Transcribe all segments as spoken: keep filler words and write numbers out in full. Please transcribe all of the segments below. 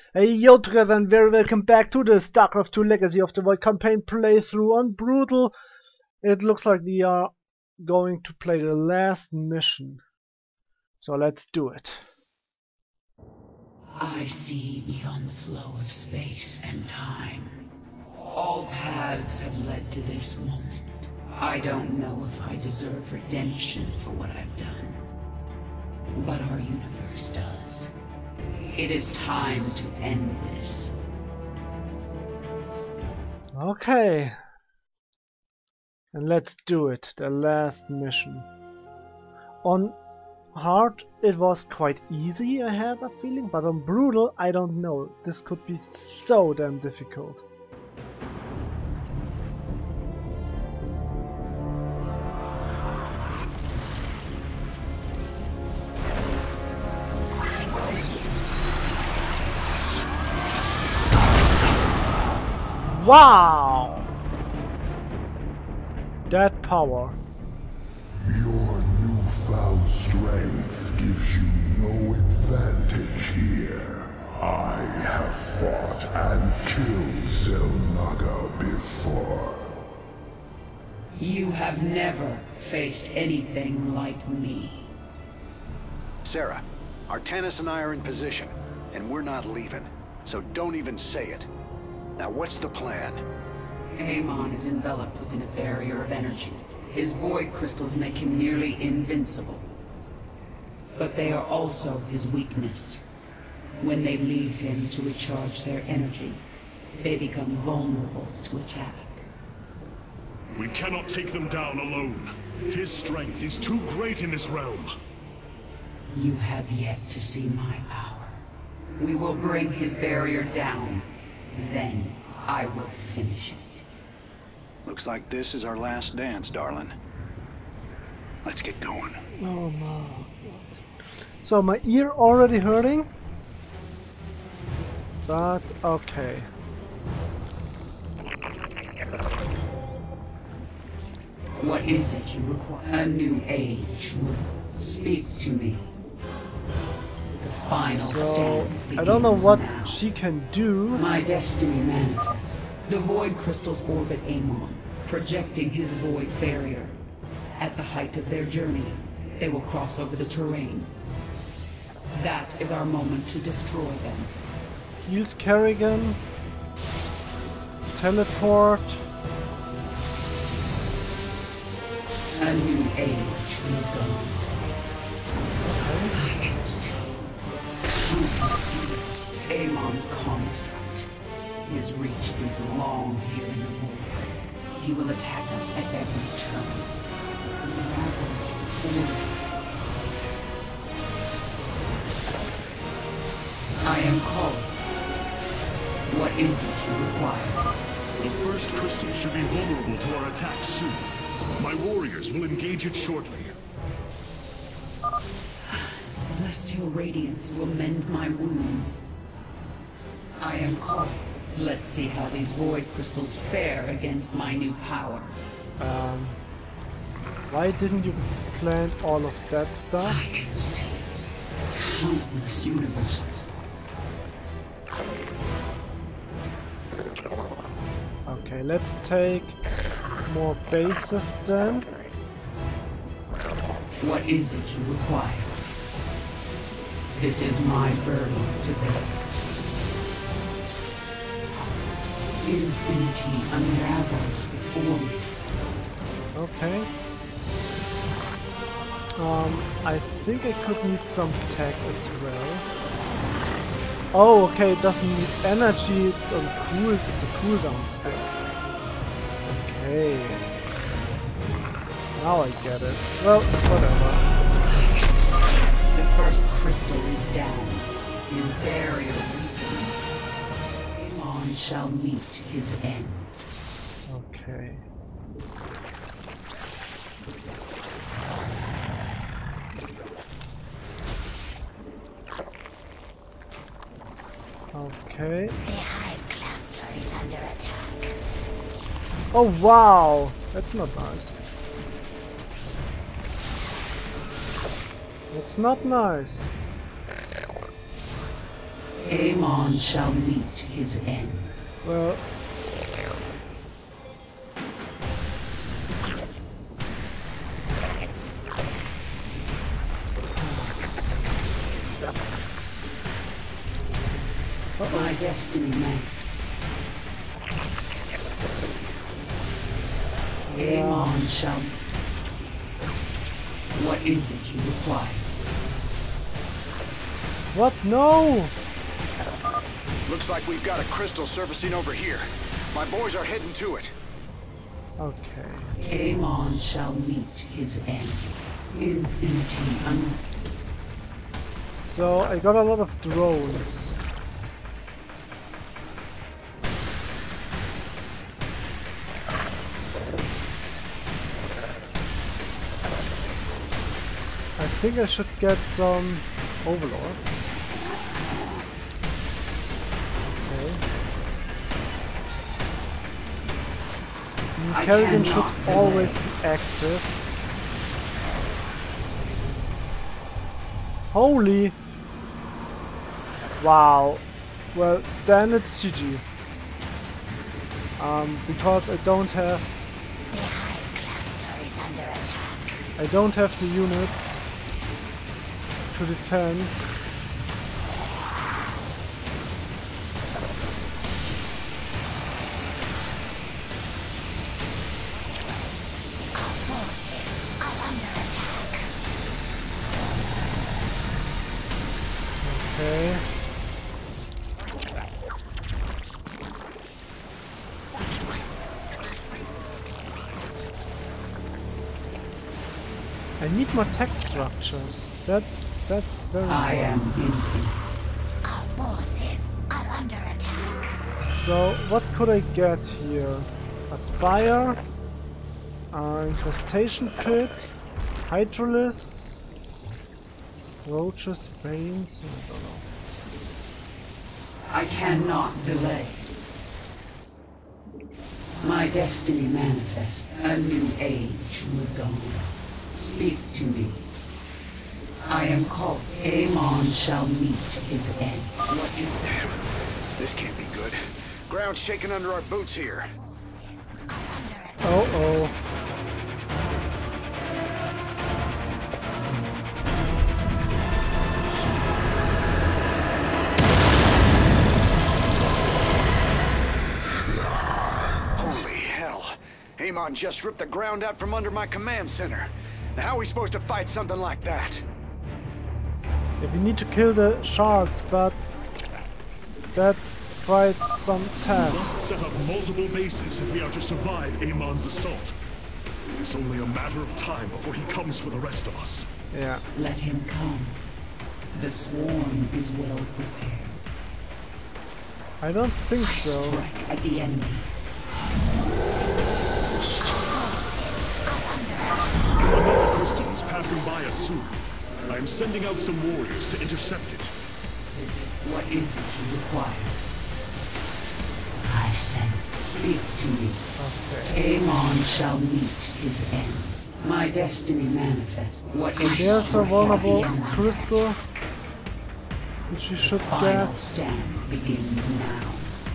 Hey yo together and very welcome back to the StarCraft two Legacy of the Void campaign playthrough on Brutal. It looks like we are going to play the last mission. So let's do it. I see beyond the flow of space and time. All paths have led to this moment. I don't know if I deserve redemption for what I've done, but our universe does. It is time to end this. Okay. And let's do it. The last mission. On hard it was quite easy, I had a feeling, but on brutal I don't know. This could be so damn difficult. Wow! That power. Your newfound strength gives you no advantage here. I have fought and killed Zelnaga before. You have never faced anything like me. Sarah, Artanis and I are in position, and we're not leaving, so don't even say it. Now what's the plan? Amon is enveloped within a barrier of energy. His void crystals make him nearly invincible. But they are also his weakness. When they leave him to recharge their energy, they become vulnerable to attack. We cannot take them down alone. His strength is too great in this realm. You have yet to see my power. We will bring his barrier down. Then I will finish it. Looks like this is our last dance, darling. Let's get going. Oh my god. So my ear already hurting? That okay. What is it you require? A new age will speak to me. The final So stand I don't know what now. she can do. My destiny manifests. The void crystals orbit Amon, projecting his void barrier. At the height of their journey, they will cross over the terrain. That is our moment to destroy them. Heals Kerrigan. Teleport. A new age will dawn. I can see countless years. Amon's construct. He has reached these long here in the void. He will attack us at every turn. Unravels before me. I am called. What is it you require? The first crystal should be vulnerable to our attack soon. My warriors will engage it shortly. Celestial radiance will mend my wounds. I am called. Let's see how these void crystals fare against my new power. Um, why didn't you plant all of that stuff? I can see countless universes. Okay, let's take more bases then. What is it you require? This is my burden to bear. Infinity unravels before me. Okay. Um, I think I could need some tech as well. Oh, okay, it doesn't need energy, it's on cool, it's a cooldown thing. Okay. Now I get it. Well, whatever. The first crystal is down. His barrier weakens. Amon shall meet his end. Okay. Okay. The hive cluster is under attack. Oh wow! That's not nice. That's not nice. Amon shall meet his end. Well, My destiny man. Amon shall. What is it you require? what? No! Looks like we've got a crystal surfacing over here. My boys are heading to it. Okay. Amon shall meet his end. Infinity un. So I got a lot of drones. I think I should get some overlords. Okay. I Kerrigan should cannot delay. always be active. Holy! Wow. Well, then it's G G. Um, because I don't have The Hive cluster is under attack. I don't have the units to defend. Our forces are under attack. Okay. I need more tech structures. That's that's very I am important. infinite. Our forces are under attack. So what could I get here? A spire, uh, infestation pit, hydralisks, roaches, veins. I don't know. I cannot delay. My destiny manifests. A new age will dawn. Speak to me. I am called. Amon shall meet his end. What in there? This can't be good. Ground's shaking under our boots here. Oh oh. Holy hell. Amon just ripped the ground out from under my command center. Now how are we supposed to fight something like that? Yeah, we need to kill the shards, but that's quite some We task. must set up multiple bases if we are to survive Amon's assault. It's only a matter of time before he comes for the rest of us. Yeah. Let him come. The swarm is well prepared. I don't think I so. strike at the enemy. Another crystal is passing by us soon. I am sending out some warriors to intercept it. What is it you require? I said, speak to me. Okay. Amon shall meet his end. My destiny manifests. What is There's a strike vulnerable at the enemy. crystal which you should Final get. stand begins now.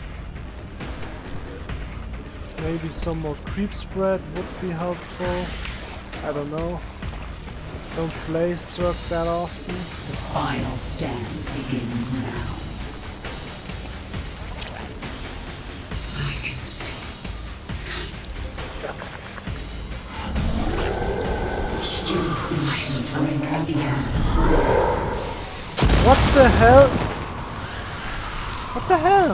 Maybe some more creep spread would be helpful. I don't know. Don't play Zerg that often. The final stand begins now. I can see. I strike at the enemy. What the hell? What the hell?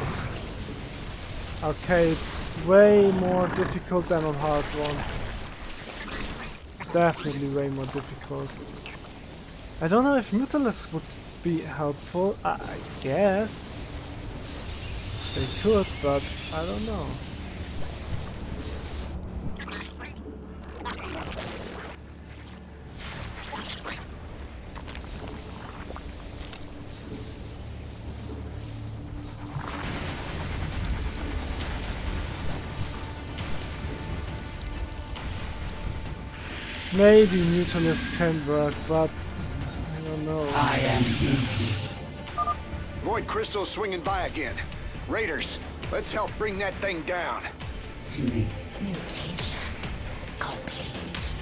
Okay, it's way more difficult than on hard one. Definitely way more difficult. I don't know if Mutalisk would be helpful. I, I guess they could, but I don't know. Maybe Mutalisk can work, but I don't know. I am infinite. Void Crystal's swinging by again. Raiders, let's help bring that thing down. To me. Mutation complete.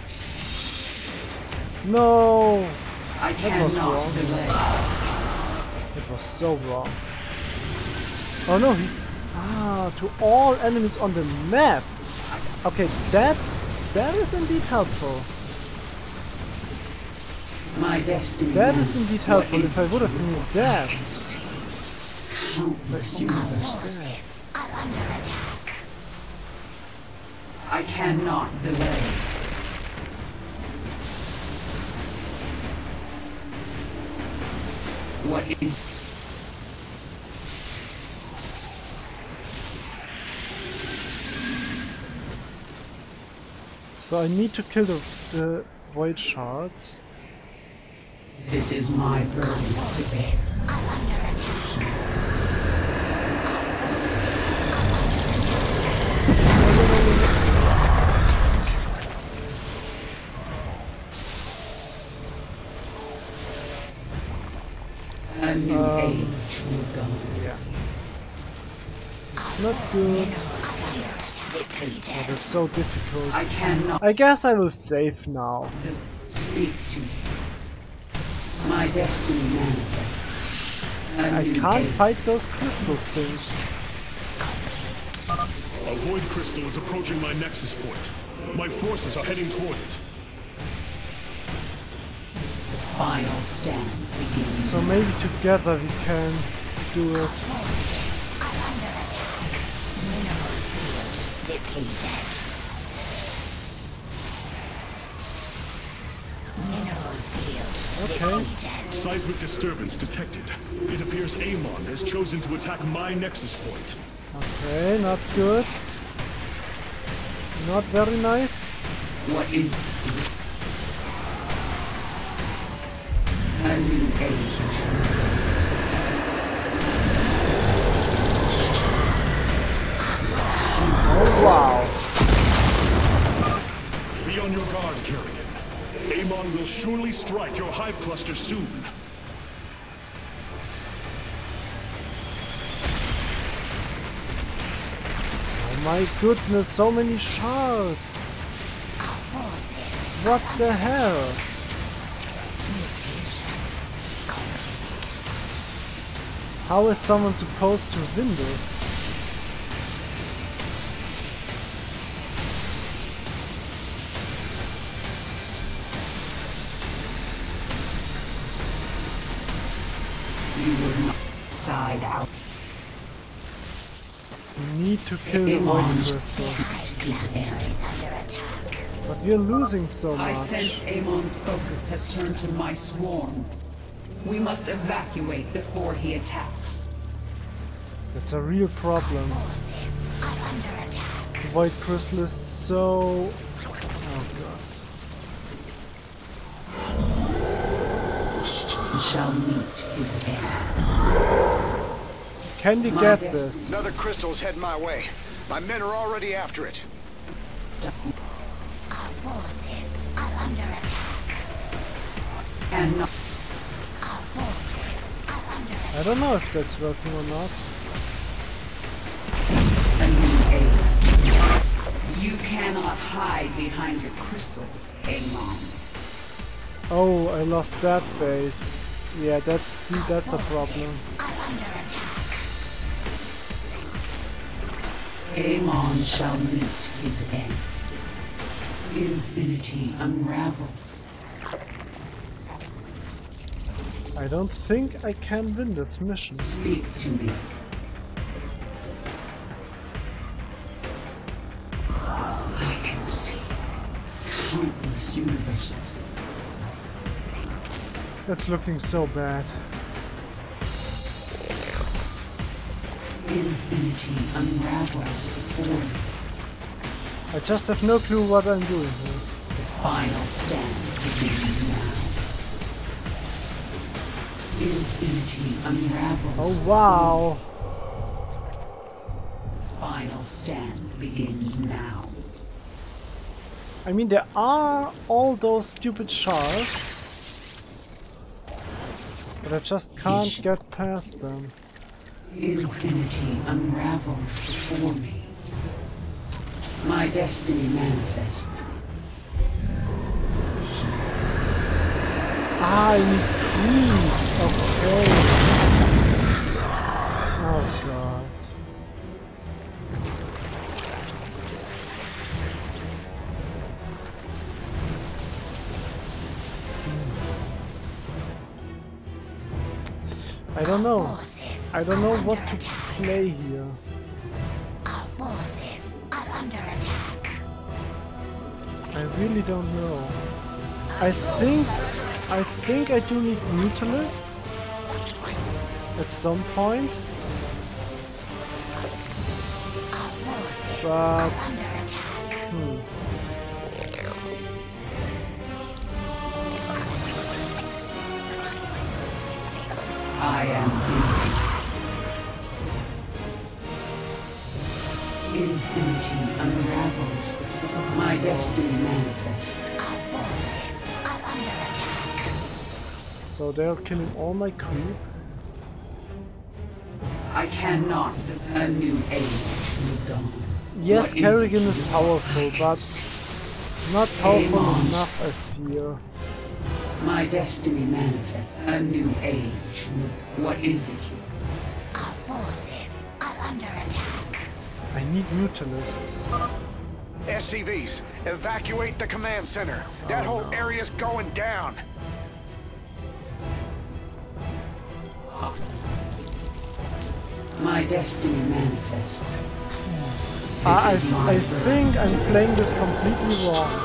No! I was cannot wrong. delay. It was so wrong. Oh no, he... Ah, to all enemies on the map! Okay, that... That is indeed helpful. My destiny. That is indeed helpful. What If I would have knew that... I can see countless universes. Forces are under attack. I cannot delay. What is... So I need to kill the, the void shards. This is my burden to bear. Are under attack. A new Um, age will come. Yeah. It's not good. Depleted. It's so difficult. I cannot I guess I will save now. speak to me. My destiny manifest. A I new can't age. fight those crystal things. A void crystal is approaching my nexus point. My forces are heading toward it. The final stand begins. So maybe together we can do it. Forces are under attack. Mineral field depleted. Mineral field Okay. depleted. Seismic disturbance detected. It appears Amon has chosen to attack my nexus point. Okay, not good. Not very nice. What is a new age? Oh wow. Be on your guard, Kerrigan. Amon will surely strike your hive cluster soon. Oh my goodness, so many shards. Forces What the hell? mutation complete. How is someone supposed to win this? You will not side out. We need to kill the void Amon. crystal. His end. Is under attack. But we're losing so I much. sense Amon's focus has turned to my swarm. We must evacuate before he attacks. That's a real problem. Forces are under attack. The void crystal is so... Oh god. He shall meet his end. Can we My get destiny. this? Another crystal's heading my way. My men are already after it. Our forces are under attack. And not Our forces are under attack. I don't know if that's working or not. a new age. You cannot hide behind your crystals, Amon. Oh, I lost that phase. Yeah, that's see, that's a problem. Are under attack. Amon shall meet his end. Infinity unravel. I don't think I can win this mission. Speak to me. I can see countless universes. That's looking so bad. Infinity unravels before you. I just have no clue what I'm doing here. The final stand begins now. Infinity unravels. Oh wow! The final stand begins now. I mean, there are all those stupid shards. But I just can't get past them. Infinity unravels before me. My destiny manifests. Ah, I need three. Okay. Oh god. I don't know. I don't know what to play here. Our forces are under attack. I really don't know. I think I think I do need Mutalisks at some point. Our forces But are under attack. hmm. I am infinity. Infinity unravels before my destiny manifests. Our forces are under attack. So they're killing all my creep. I cannot. A new age will dawn. Yes, What is Kerrigan it is you powerful, want? but not powerful Amon. enough, I fear. My destiny manifests. A new age will. What is it you? Our forces are under attack. I need Mutalisks. S C Vs, evacuate the command center. That whole area's going down. My destiny manifests. This I, is my I, I birth. think I'm playing this completely wrong.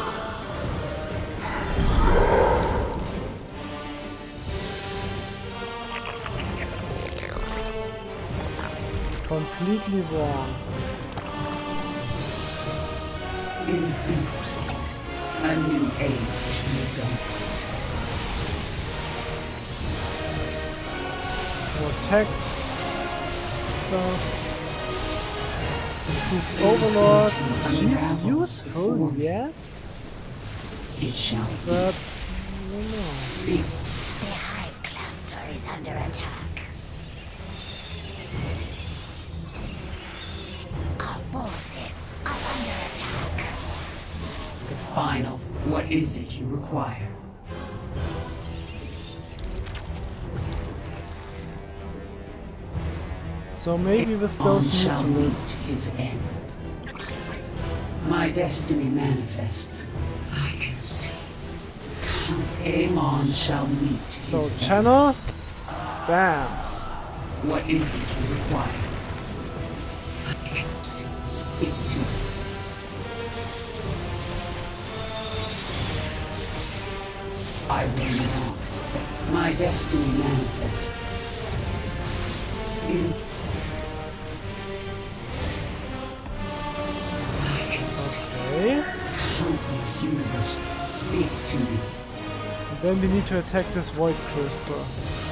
Completely wrong. Infinite. A new age will dawn. More text stuff. Improved overlords. She's useful, yes, It shall be. but I don't know. Speak. The hive cluster is under attack. Our forces are under attack. The final. What is it you require? So maybe with On those shall meet Mutalisks. his end. My destiny manifests. I can see. Count Amon shall meet So his end. channel, bam. What is it you require? I can see. Speak to me. I will not. My destiny manifests. In I can see Okay. countless universes. Speak to me. And then we need to attack this void crystal.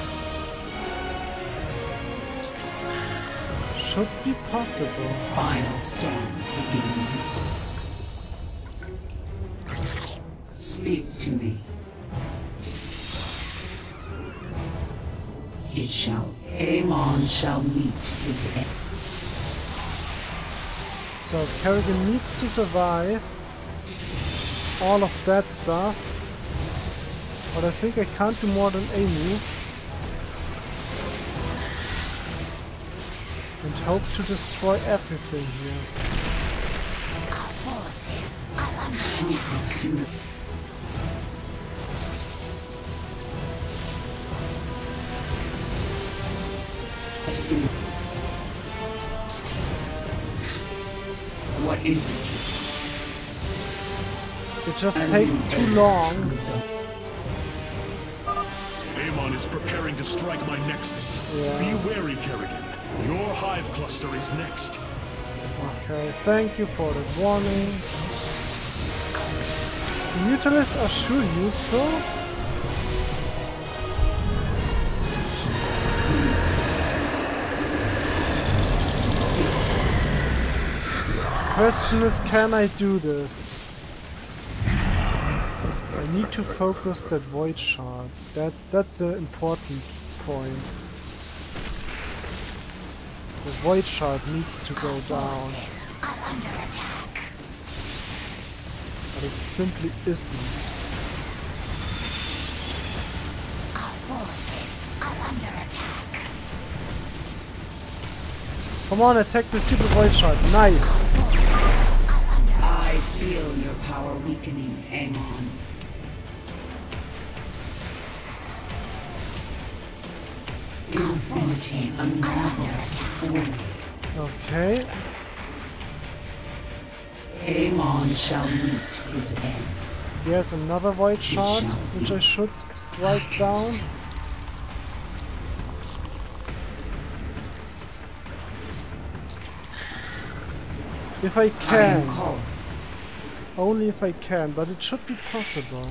Should be possible. The final stand begins. Speak to me. It shall. Amon shall meet his end. So Kerrigan needs to survive all of that stuff. But I think I can't do more than a move. And hope to destroy everything here. Our forces are under attack. Countless universes. Destiny. What is it? It just A takes new too age long. will dawn. Amon is preparing to strike my nexus. Yeah. Be wary, Kerrigan. Your hive cluster is next. Okay, thank you for the warning. Mutalisks are sure useful. Question is, can I do this? I need to focus that void shard. That's that's the important point. The void shard needs to go down. Are under attack. But it simply isn't. Our forces are under attack. Come on, attack the stupid void shard. Nice! I feel your power weakening, Amon. Infinity unravels before me. Okay. Amon shall meet his end. There's another void shard, which I should strike down. If I I can. am called. Only if I can, but it should be possible.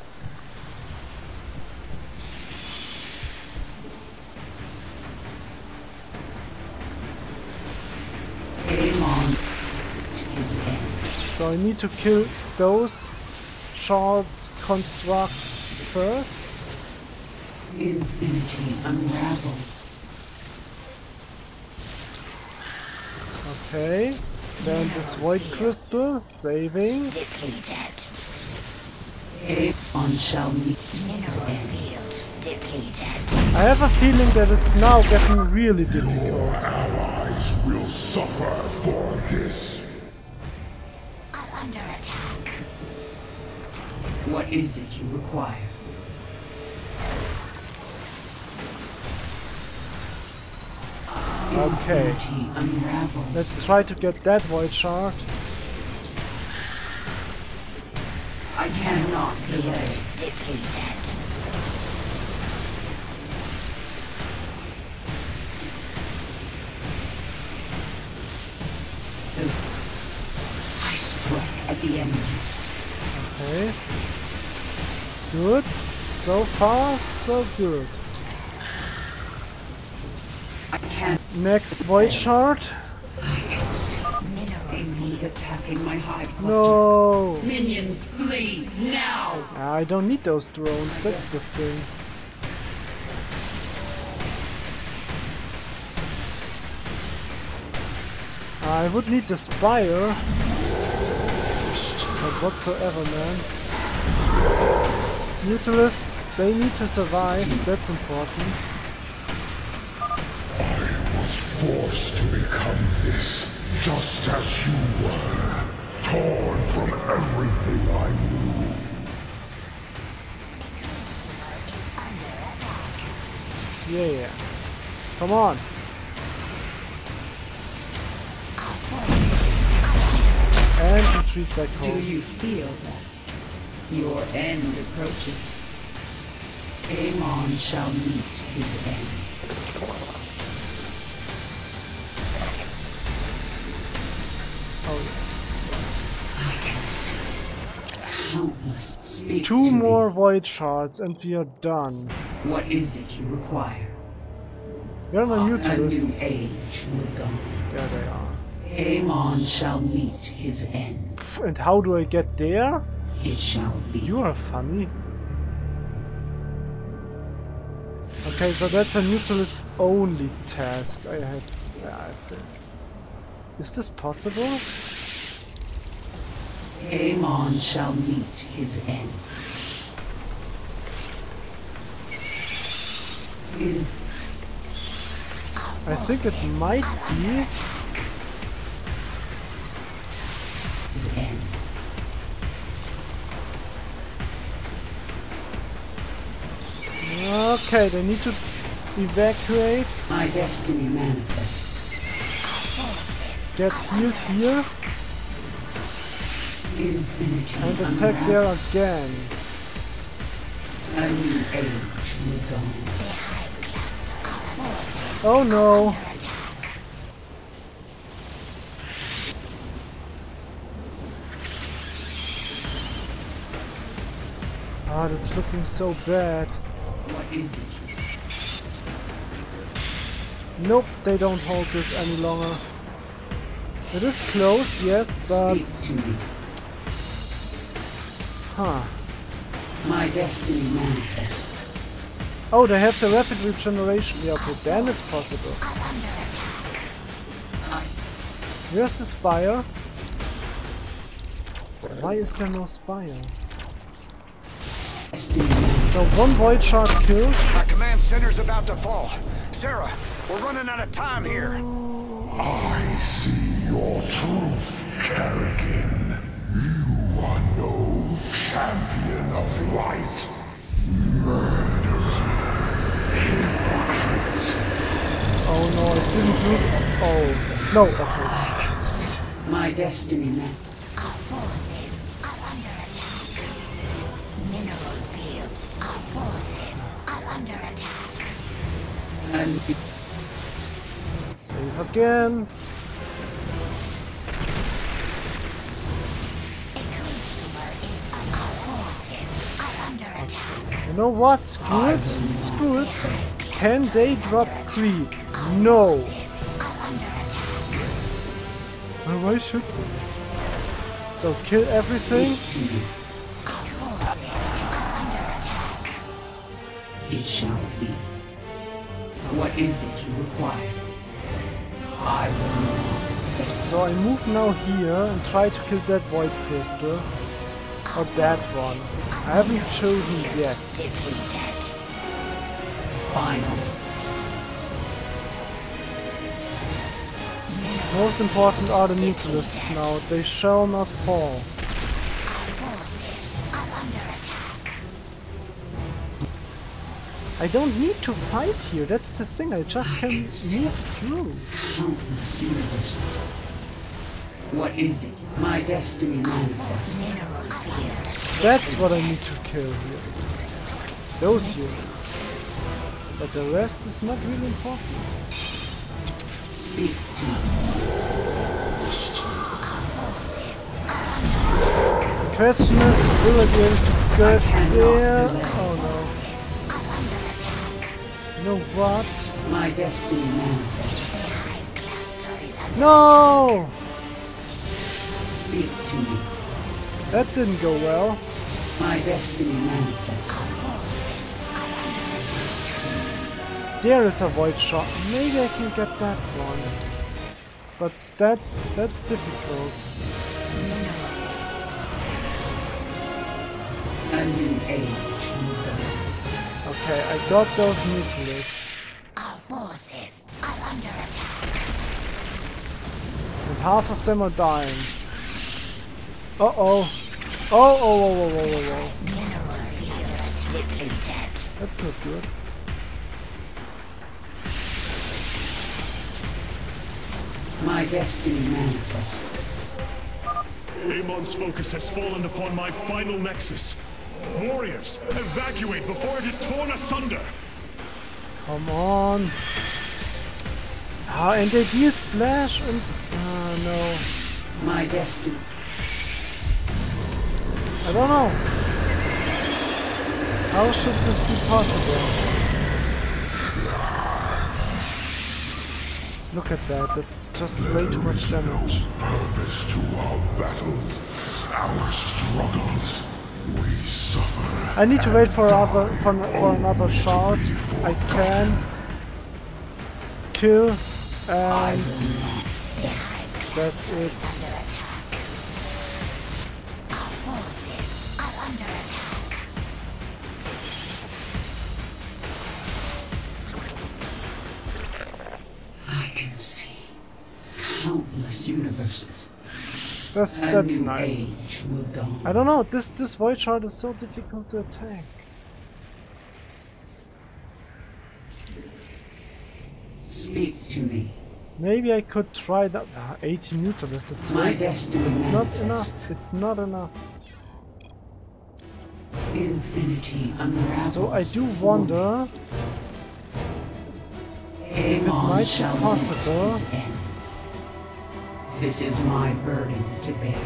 Amon his end. So I need to kill those shard constructs first. Infinity unraveled. Okay. Then this void crystal, saving. Depleted. Amon shall meet his Mineral end. field depleted. I have a feeling that it's now getting really difficult. Allies will suffer for this. Are under attack. What is it you require? Okay. Infinity unravels. Let's try to get that void shard. I cannot delay. Depleted. I strike at the enemy. Okay. Good. So far, so good. I can't. Next void shard. I can see Mineral enemies attacking my hive cluster. No. Minions, flee now! I don't need those drones, that's the thing. I would need the spire. But whatsoever, man. Mutalists, they need to survive, that's important. I was forced to become this, just as you were, torn from everything I knew. Yeah. Come on. And retreat back Do home. you feel that? Your end approaches. Amon shall meet his end. Oh, I can see countless speak two to me. more void shards and we are done. What is it you require? We're on a A new mutalist. age will dawn. There they are. Amon shall meet his end. Pff, and how do I get there? It shall be. You are funny. Okay, so that's a mutalist only task I have. Yeah, I think. Is this possible? Amon shall meet his end. In I think it might be. his end. Okay, they need to evacuate. My destiny manifest. Get healed here Infinity and attack unwrapped. there again. A new age will dawn. Oh no! Ah, that's looking so bad. What is it? Nope, they don't hold this any longer. It is close, yes, but... Speak to me. Huh. My destiny manifest. Oh, they have the rapid regeneration. Yeah, okay, then it's possible. Where's the spire? Why is there no spire? So one void shard killed. Our command center's about to fall. Sarah, we're running out of time here. I see your truth, Kerrigan. You are no champion of light. Murderer. Hypocrite. Oh no, I didn't lose. Oh. No, okay. My destiny man. Our forces are under attack. Mineral field. Our forces are under attack. And Save again. A creep tumor is on our forces are under attack. You know what? Screw it. Screw it. Can they drop creep? No. Well, why should we? So kill everything. it shall be. What is it you require? I will not fail. So I move now here and try to kill that void crystal. Or that one. I haven't chosen yet. Finals. Most important are the neutralists now. They shall not fall. I don't need to fight here, that's the thing, I just can move through. Countless universes. What is it? My destiny manifests. That's what I need to kill here. Those units. But the rest is not really important. Speak to me. The question is, will I be able to get there? Oh no. You know what? My destiny manifests. No! Speak to me. That didn't go well. My destiny manifests. There is a void shot. Maybe I can get that one. But that's that's difficult. A new age. Okay, I got those neutralists. Our forces are under attack. And half of them are dying. Uh oh. Oh, oh, oh, oh, oh, oh, oh. Mineral field depleted. That's not good. My destiny manifests. Amon's focus has fallen upon my final nexus. Warriors, evacuate before it is torn asunder! Come on. Ah, and they deal splash and... Ah, no. My destiny. I don't know. How should this be possible? Look at that, that's just way too much damage. Purpose to our battles, our struggles. We suffer. I need to wait for another for, for another shot. I can kill and that's it. Our forces are under attack. I can see countless universes. That's A that's new nice. age will dawn. I don't know, this this void shard is so difficult to attack. Speak to me. Maybe I could try that. Ah, eighty neutralists, it's My way- destiny It's not manifests. enough. It's not enough. Infinity unravels. So I do before me. wonder it Amon might be shall meet possible. his end. This is my burden to bear.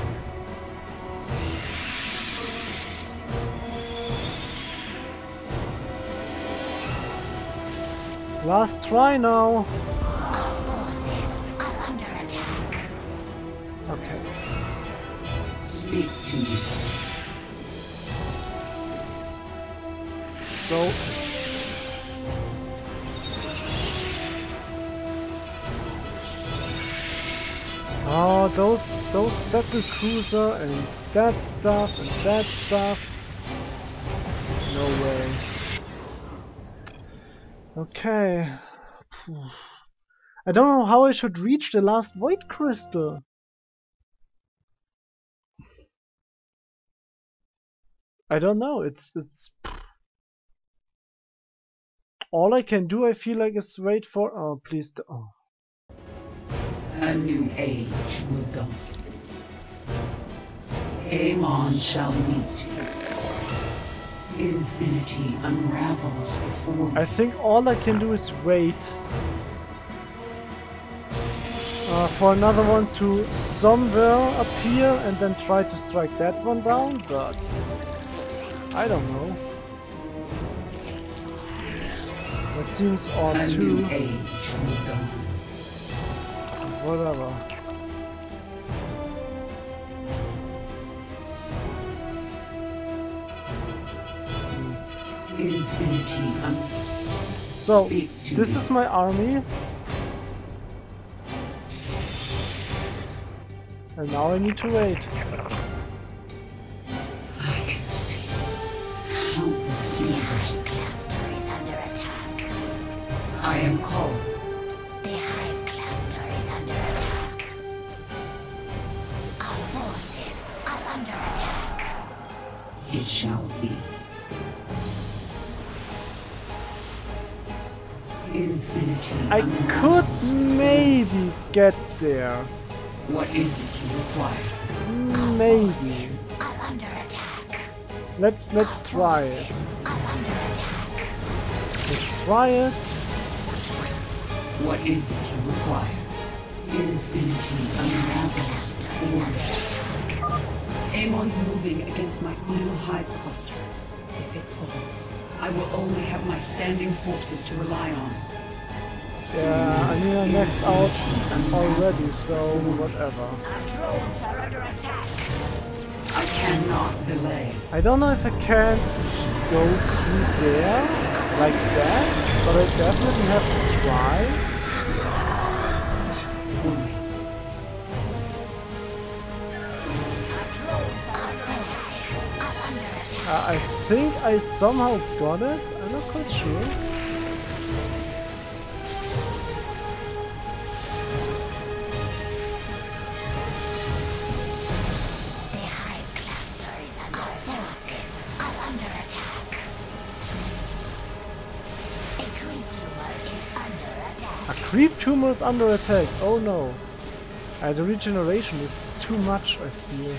Last try now. Our forces are under attack. Okay. Speak to me. So Oh, those those battle cruiser and that stuff and that stuff. No way. Okay. I don't know how I should reach the last void crystal. I don't know. It's it's all I can do. I feel like is wait for. Oh, please. Do, oh. A new age will dawn. Amon shall meet. Infinity unravels before me. I think all I can do is wait uh, for another one to somewhere appear and then try to strike that one down, but I don't know. That seems odd A too. new age will dawn. Whatever. Infinity un So, Speak to this me. is my army. And now I need to wait. I can see countless universes. Cluster is under attack. I am called. The Hive cluster is under attack. Our forces are under attack. It shall be. Infinity I unravels could before maybe get there. me. What is it you require? Maybe. Are under attack. Let's let's try it. Are under attack. Let's try it. What is it you require? Infinity unravels before me. Amon's moving against my final hive cluster. If it falls, I will only have my standing forces to rely on. Yeah, I mean I'm maxed out already, so whatever. Our drones are under attack. I cannot delay. I don't know if I can go through there like that, but I definitely have to try. Uh, I think I somehow got it. I'm not quite sure. The Hive cluster is under attack. Forces are under attack. A creep tumor is under attack. A creep tumor is under attack. Oh no. Uh, the regeneration is too much, I feel.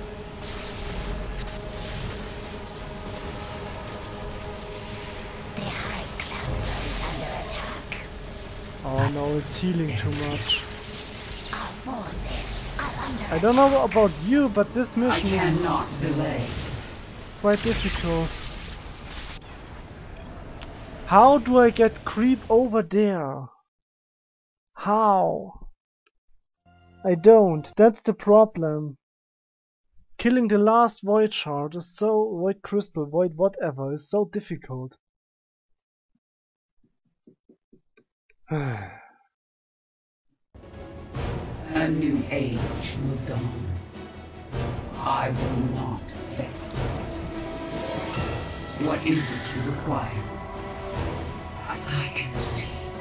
The Hive cluster is under attack. Oh no, it's healing too much. Our forces are under I don't know about you, but this I mission is cannot delay. quite difficult. How do I get creep over there? How? I don't. That's the problem. Killing the last void shard is so void crystal, void whatever is so difficult. A new age will dawn. I will not fail. What is it you require? I, I can see.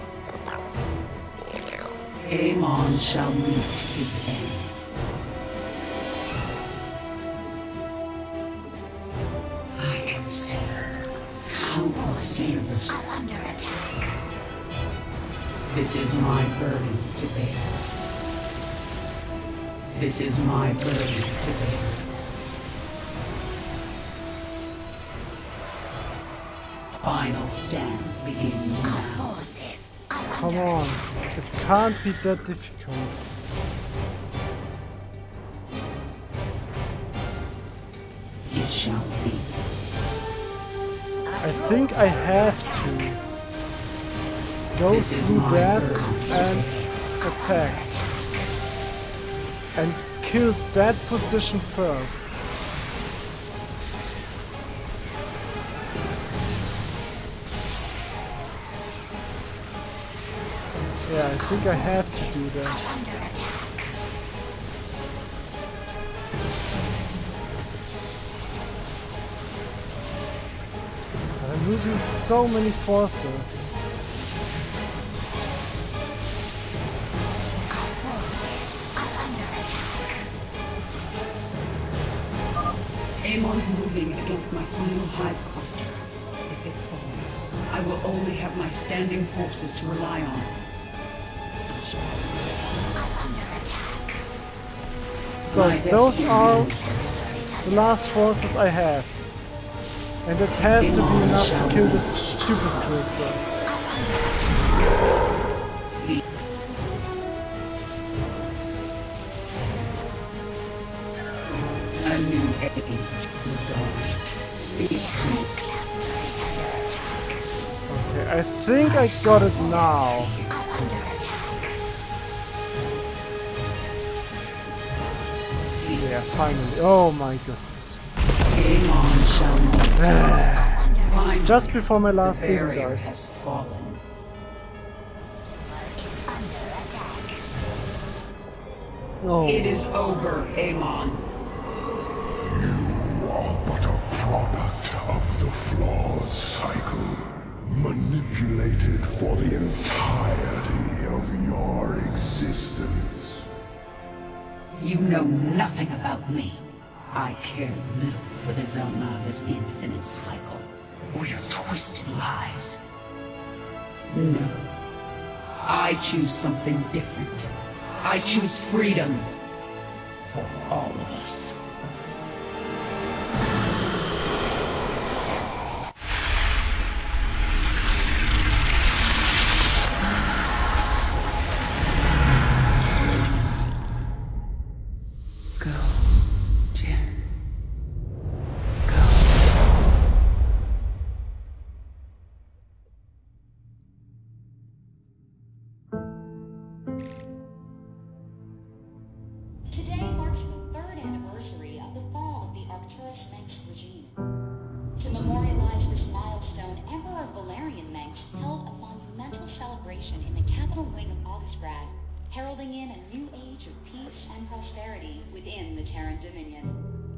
Amon shall meet his end. I can see countless universes. are under attack. This is my burden to bear. This is my burden to bear. Final stand begins Our now. forces are Come under on. attack. It can't be that difficult. It shall be. I think I have to go This is through my that burden. and attack. And kill that position first. Yeah, I think I have to do that. Under attack. I'm losing so many forces. Amon's moving against my final hive cluster. If it falls, I will only have my standing forces to rely on. So those are the last forces I have. And it has to be enough to kill this stupid crystal. A new age will dawn. Speak to me. Okay, I think I got it now. Yeah, finally. Oh my goodness. Amon shall not. Finally, Just before my last the baby barrier dies. has fallen. Oh. It is over, Amon. You are but a product of the flawed cycle, manipulated for the entirety of your existence. You know nothing about me. I care little for the Zelnaga's infinite cycle, or your twisted lies. No. I choose something different. I choose freedom. For all of us. Go, Jin. Go. Today marks the third anniversary of the fall of the Arcturus Manx regime. To memorialize this milestone, Emperor Valerian Manx held a monumental celebration in the capital wing of Augustgrad, heralding in a new age of peace and prosperity within the Terran Dominion.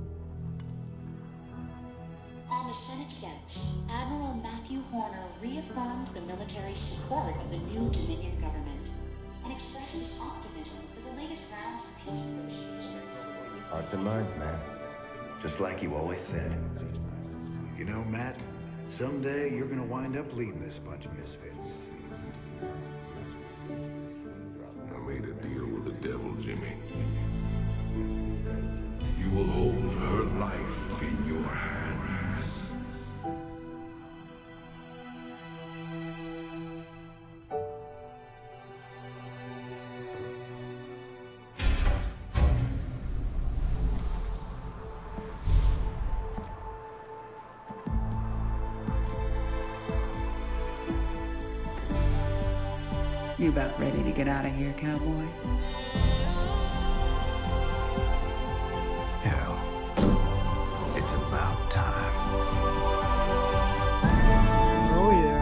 On the Senate steps, Admiral Matthew Horner reaffirmed the military support of the new Dominion government and expressed his optimism for the latest rounds of peace negotiations. Hearts and minds, man. Just like you always said. You know, Matt, someday you're gonna wind up leading this bunch of misfits. I made a deal with the devil, Jimmy. You will hold her life in your hands. You about ready to get out of here, cowboy? Hell, it's about time. Oh yeah.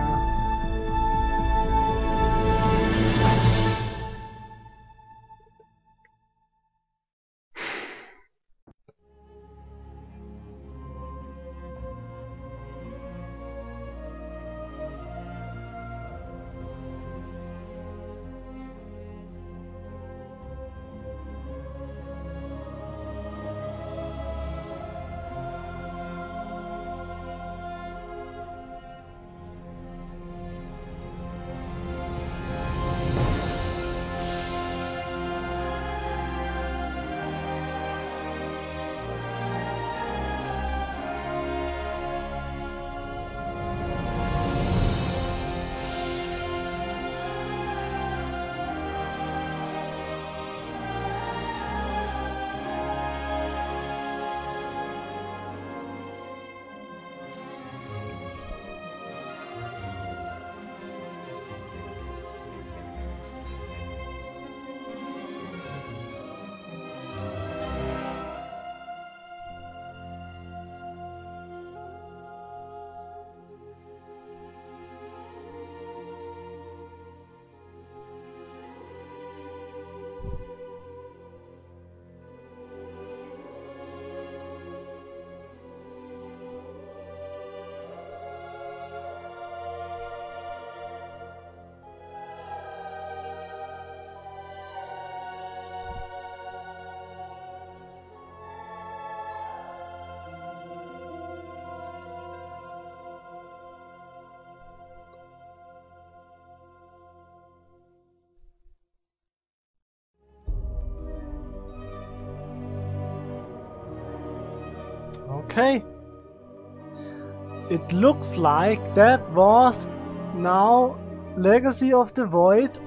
Okay. It looks like that was now Legacy of the Void.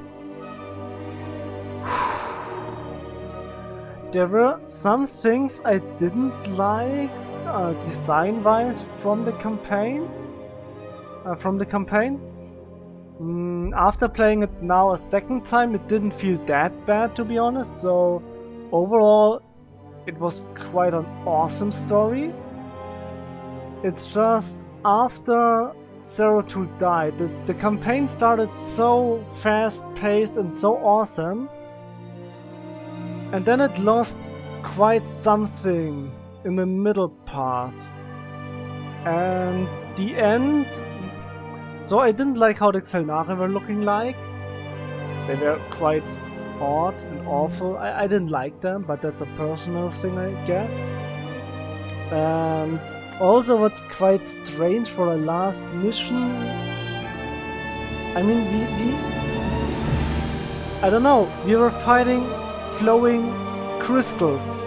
There were some things I didn't like uh, design-wise from the campaigns. Uh, from the campaign. Mm, after playing it now a second time, it didn't feel that bad, to be honest. So overall, it was quite an awesome story. It's just after Zero Two died, the, the campaign started so fast-paced and so awesome, and then it lost quite something in the middle path. And the end... So I didn't like how the Xel'Narii were looking like. They were quite odd and awful. I, I didn't like them, but that's a personal thing, I guess. And also what's quite strange for a last mission... I mean, we... we I don't know, we were fighting flowing crystals.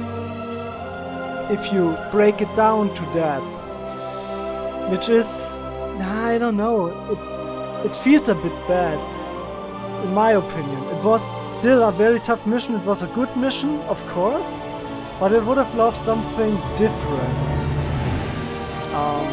If you break it down to that. Which is... I don't know, it, it feels a bit bad, in my opinion. It was still a very tough mission, it was a good mission, of course, but I would have loved something different. Um,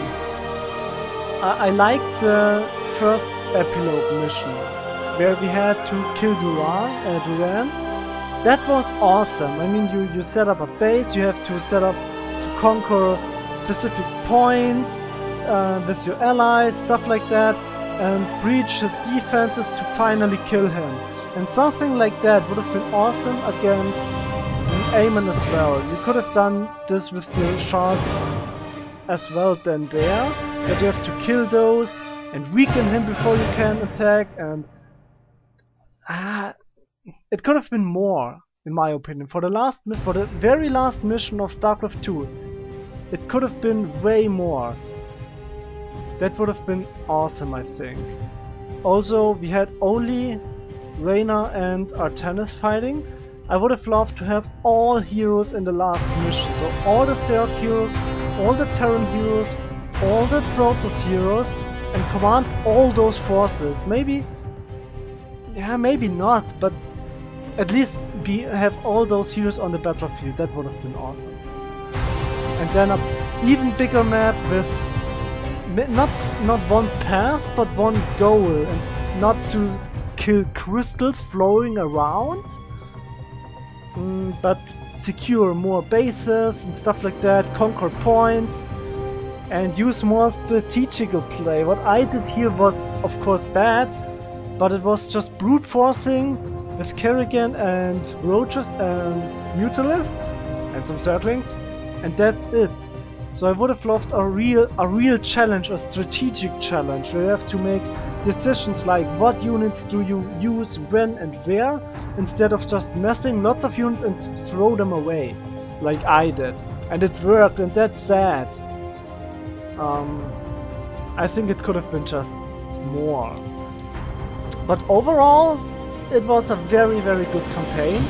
I, I liked the first epilogue mission, where we had to kill Duran, uh, Duran. That was awesome. I mean, you, you set up a base, you have to set up to conquer specific points, Uh, with your allies, stuff like that, and breach his defenses to finally kill him. And something like that would have been awesome against Amon as well. You could have done this with the shards as well then there, that you have to kill those and weaken him before you can attack, and ah, it could have been more, in my opinion. For the last, for the very last mission of StarCraft two, it could have been way more. That would have been awesome, I think. Also, we had only Reyna and Artanis fighting. I would have loved to have all heroes in the last mission. So all the Zerg heroes, all the Terran heroes, all the Protoss heroes, and command all those forces. Maybe... Yeah, maybe not, but at least be, have all those heroes on the battlefield. That would have been awesome. And then an even bigger map with Not not one path, but one goal, and not to kill crystals flowing around, mm, but secure more bases and stuff like that, conquer points, and use more strategical play. What I did here was, of course, bad, but it was just brute forcing with Kerrigan and Roaches and Mutalisks and some Zerglings, and that's it. So I would have loved a real, a real challenge, a strategic challenge, where you have to make decisions like what units do you use, when and where, instead of just messing lots of units and throw them away, like I did. And it worked, and that's sad. Um, I think it could have been just more. But overall, it was a very, very good campaign.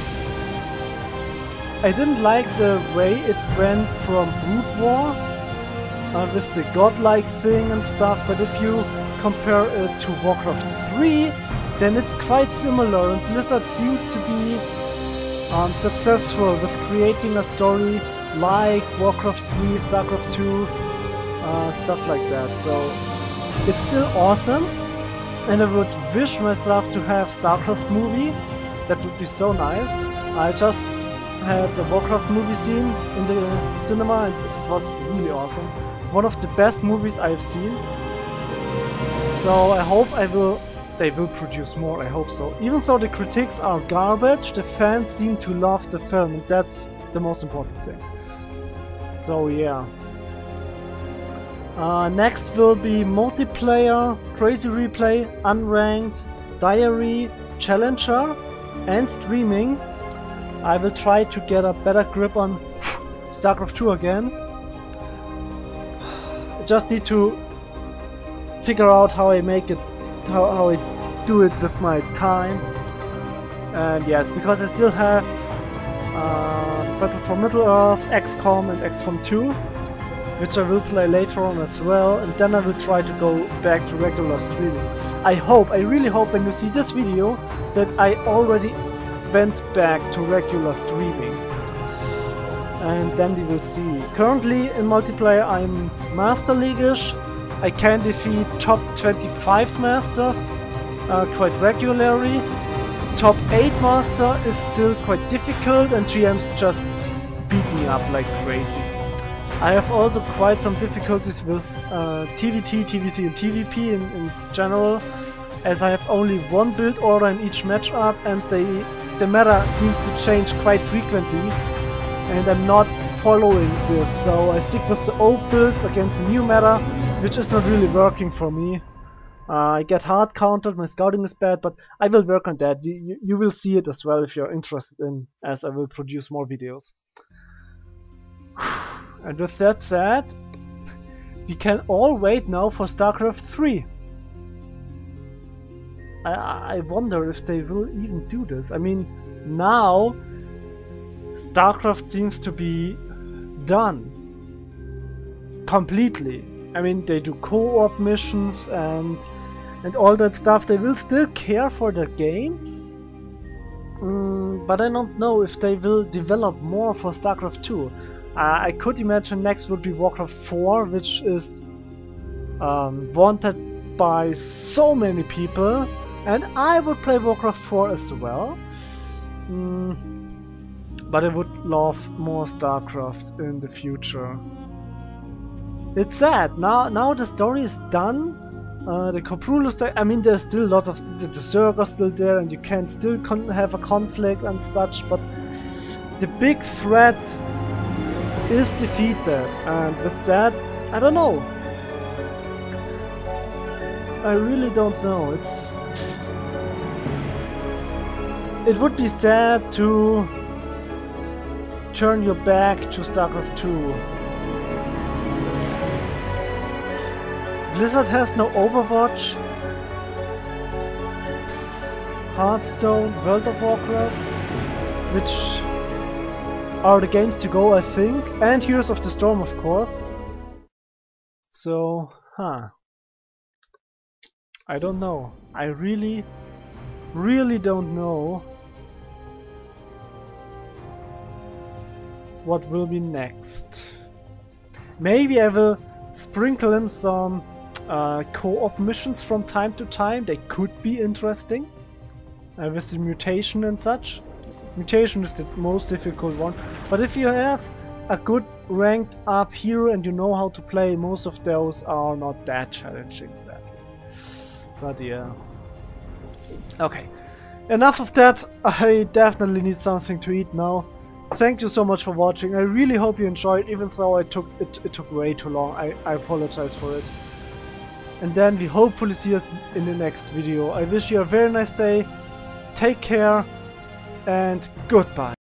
I didn't like the way it went from Brood War uh, with the godlike thing and stuff, but if you compare it to Warcraft three, then it's quite similar, and Blizzard seems to be um, successful with creating a story like Warcraft three, StarCraft two, uh, stuff like that. So it's still awesome, and I would wish myself to have StarCraft movie. That would be so nice. I just had the Warcraft movie scene in the cinema, and it was really awesome. One of the best movies I've seen. So I hope I will they will produce more, I hope so. Even though the critics are garbage, the fans seem to love the film, and that's the most important thing. So yeah. Uh, next will be multiplayer, crazy replay, unranked, diary, challenger, and streaming. I will try to get a better grip on StarCraft two again. I just need to figure out how I make it, how, how I do it with my time. And yes, because I still have uh, Battle for Middle-earth, X COM and X COM two, which I will play later on as well, and then I will try to go back to regular streaming. I hope, I really hope when you see this video that I already went back to regular streaming. And then we will see. Currently in multiplayer I'm Master League-ish. I can defeat top twenty-five masters uh, quite regularly. Top eight master is still quite difficult and G Ms just beat me up like crazy. I have also quite some difficulties with uh, T V T, T V C and T V P in, in general, as I have only one build order in each matchup and the, the meta seems to change quite frequently and I'm not following this, so I stick with the old builds against the new meta, which is not really working for me. Uh, I get hard countered, my scouting is bad, but I will work on that. You, you will see it as well if you're interested in, as I will produce more videos. And with that said, we can all wait now for StarCraft three. I, I wonder if they will even do this. I mean, now StarCraft seems to be done completely. I mean, they do co-op missions and and all that stuff. They will still care for the game, mm, but I don't know if they will develop more for StarCraft two. Uh, I could imagine next would be Warcraft four, which is um, wanted by so many people, and I would play Warcraft four as well. Mm, but I would love more StarCraft in the future. It's sad. Now, now the story is done. Uh, the Coprulus, I mean, there's still a lot of the, the Zerg are still there, and you can still con have a conflict and such. But the big threat is defeated, and with that, I don't know. I really don't know. It's it would be sad to turn your back to StarCraft two. Blizzard has no Overwatch, Hearthstone, World of Warcraft, which are the games to go, I think, and Heroes of the Storm, of course. So, huh. I don't know. I really, really don't know what will be next. Maybe I will sprinkle in some uh, co-op missions from time to time. They could be interesting uh, with the mutation and such. Mutation is the most difficult one, but if you have a good ranked up hero and you know how to play, most of those are not that challenging, sadly. But yeah. Okay, enough of that. I definitely need something to eat now. Thank you so much for watching. I really hope you enjoyed, even though I took it, it took way too long. I, I apologize for it. And then we hopefully see us in the next video. I wish you a very nice day. Take care and goodbye.